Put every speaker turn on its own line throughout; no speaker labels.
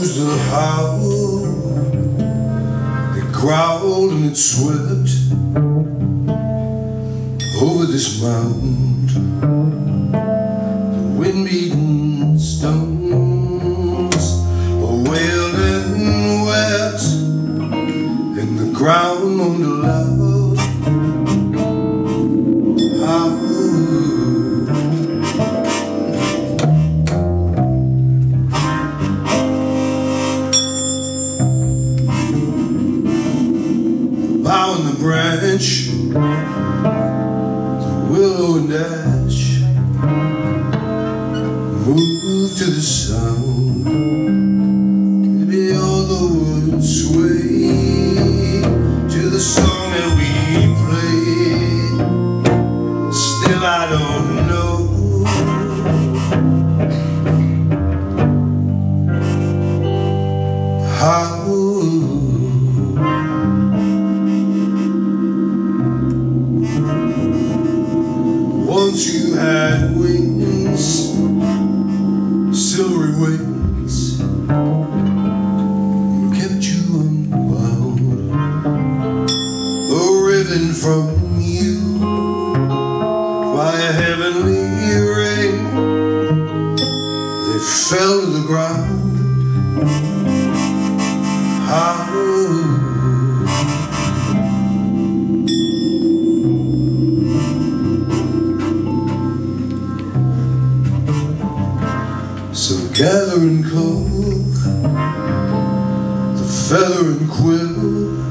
knows the howl, it growled and it swept over this mound. The wind-beaten stones wailed and wept, and the ground moaned aloud. Bough and the branch, the willow and ash, move to the sound. Maybe all the woods sway to the song that we play. Still I don't know how. Once you had wings, silvery wings, kept you unbound. A ribbon from you by a heavenly ring, they fell to the ground. How? So gather and cull the feather and quill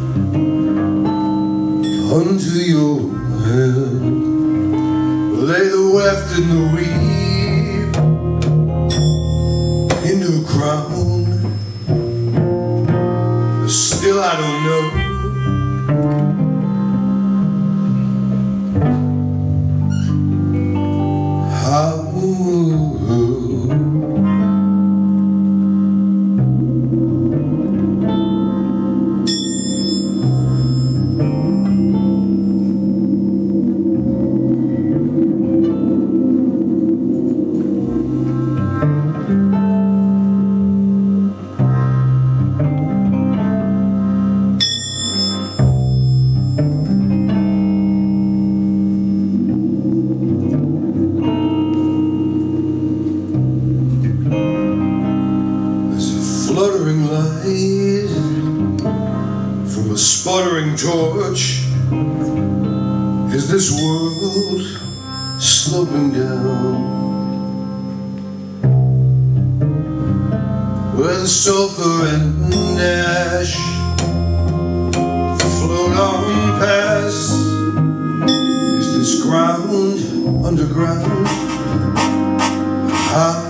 unto your hand. Lay the weft and the weave into a crown. Still I don't know how. Fluttering light from a sputtering torch. Is this world sloping down where the sulfur and ash float on past? Is this ground underground? How?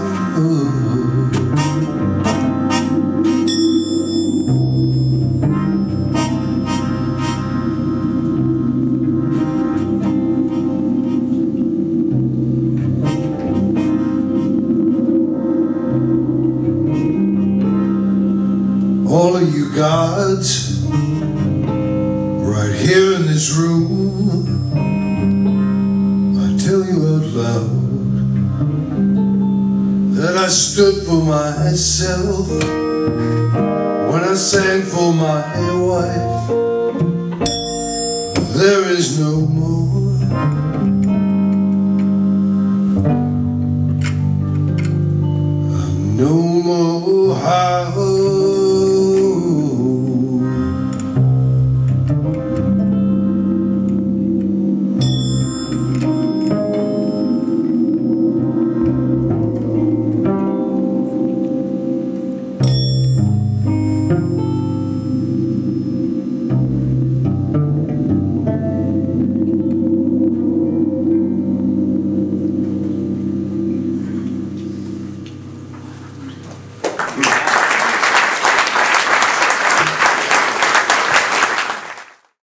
All of you gods, right here in this room, I tell you out loud that I stood for myself when I sang for my wife. There is no more, no more how.